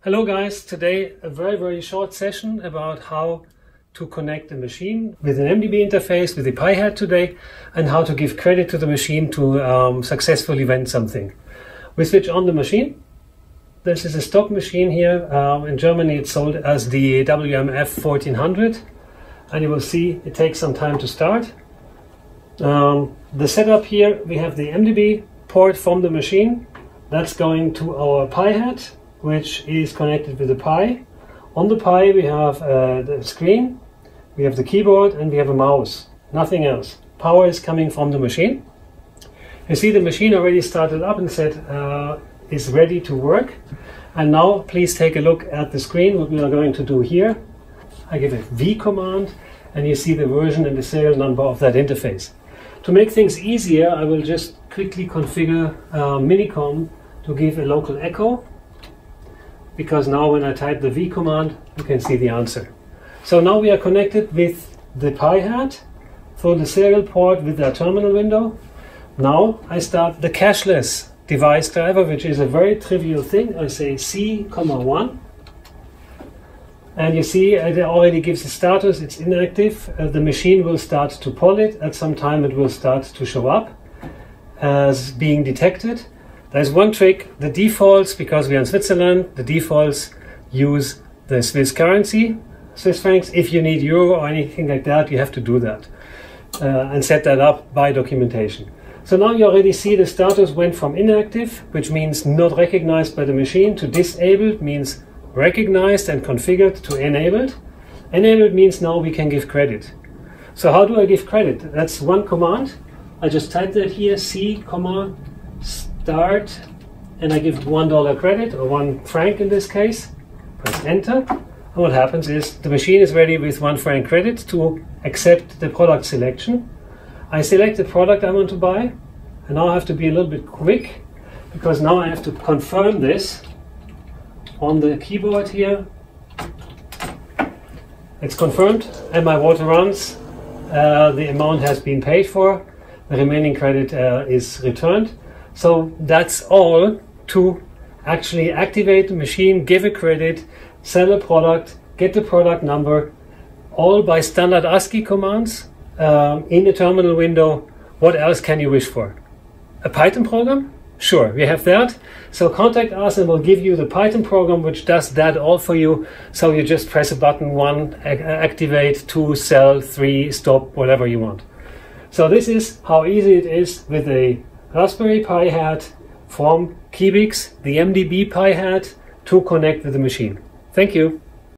Hello guys, today a very short session about how to connect the machine with an MDB interface with the Pi-Hat today and how to give credit to the machine to successfully vend something. We switch on the machine. This is a stock machine here. In Germany it's sold as the WMF 1400 and you will see it takes some time to start. The setup here, we have the MDB port from the machine. That's going to our Pi-Hat, which is connected with the Pi. On the Pi we have the screen, we have the keyboard and we have a mouse, nothing else. Power is coming from the machine. You see the machine already started up and said is ready to work. And now please take a look at the screen, what we are going to do here. I give a V command and you see the version and the serial number of that interface. To make things easier, I will just quickly configure Minicom to give a local echo, because now when I type the V command, you can see the answer. So now we are connected with the Pi-Hat through the serial port with the terminal window. Now I start the cashless device driver, which is a very trivial thing. I say C,1, and you see it already gives a status, it's inactive. The machine will start to poll it. At some time it will start to show up as being detected. There's one trick, the defaults, because we are in Switzerland, the defaults use the Swiss currency, Swiss francs. If you need euro or anything like that, you have to do that and set that up by documentation. So now you already see the status went from inactive, which means not recognized by the machine, to disabled, means recognized and configured, to enabled. Enabled means now we can give credit. So how do I give credit? That's one command. I just type that here, C, start, and I give $1 credit, or 1 franc in this case. Press enter, and what happens is the machine is ready with 1 franc credit to accept the product selection. I select the product I want to buy, and now I have to be a little bit quick, because now I have to confirm this on the keyboard here. It's confirmed, and my water runs. The amount has been paid for, the remaining credit is returned. So that's all to actually activate the machine, give a credit, sell a product, get the product number, all by standard ASCII commands in the terminal window. What else can you wish for? A Python program? Sure, we have that. So contact us and we'll give you the Python program which does that all for you. So you just press a button, 1, activate, 2, sell, 3, stop, whatever you want. So this is how easy it is with a Raspberry Pi Hat from Keybix, the MDB Pi Hat, to connect with the machine. Thank you.